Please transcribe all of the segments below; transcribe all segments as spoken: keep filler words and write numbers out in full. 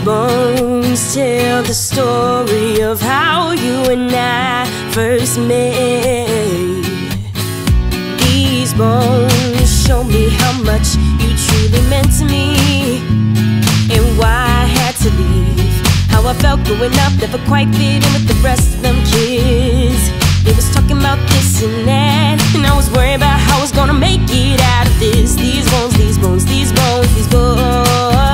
bones tell the story of how you and I first met. These bones show me how much you truly meant to me, and why I had to leave. How I felt growing up, never quite fit in with the rest of them kids. They was talking about this and that, and I was worried about how I was gonna make it out of this. These bones, these bones, these bones, these bones.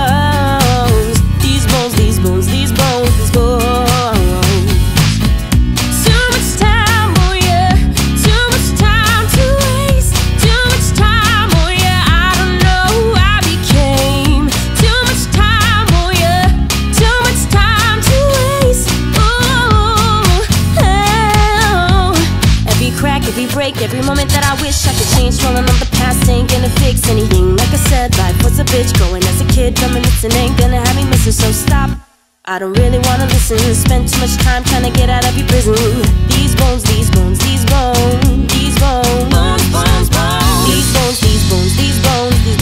These bones, these bones, these bones, these bones. Too much time, oh yeah. Too much time to waste. Too much time, oh yeah. I don't know who I became. Too much time, oh yeah. Too much time to waste. Ooh, oh. Every crack, every break, every moment that I wish I could change. Dwelling on the past ain't gonna fix anything. Like I said, life was a bitch. Growing as a kid, reminiscing ain't gonna have me missing. So stop, I don't really wanna listen. Spend too much time trying to get out of your prison. These bones, these bones, these bones, these bones, bones, bones, bones. These bones, these bones, these bones, these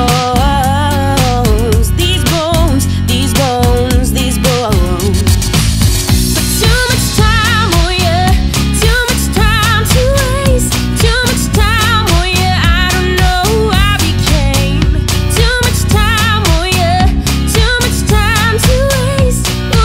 bones, these bones, these bones, these bones. But too much time, oh yeah. Too much time to waste. Too much time, oh yeah. I don't know who I became. Too much time, oh yeah. Too much time to waste. Ooh,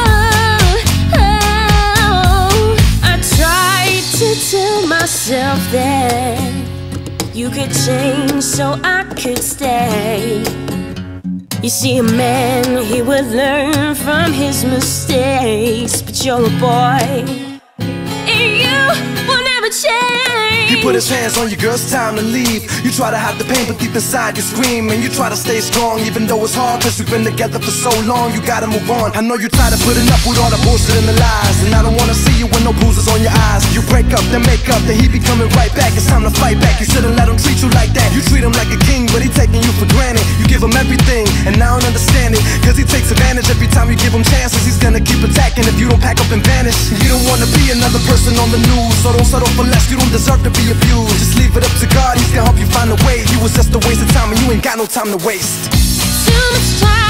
oh. I tried to tell myself that you could change so I could stay. You see, a man, he would learn from his mistakes, but you're a boy, and you will never change. He put his hands on your girl, it's time to leave. You try to hide the pain, but deep inside you scream. And you try to stay strong, even though it's hard, cause we've been together for so long. You gotta move on. I know you're tired of putting up with all the bullshit and the lies, and I don't wanna see you with no bruises on your eyes. You break up, then make up, then he be coming right back. It's time to fight back. You shouldn't let him treat you like that. You treat him like a king, but he taking you for granted. You give him everything, and I don't understand it, cause he takes advantage every time you give him chances. He's gonna keep attacking if you don't pack up and vanish. You don't wanna be another person on the news, so don't settle for less. You don't deserve to be abused. Just leave it up to God, he's gonna help you find a way. You was just a waste of time, and you ain't got no time to waste. Too much time.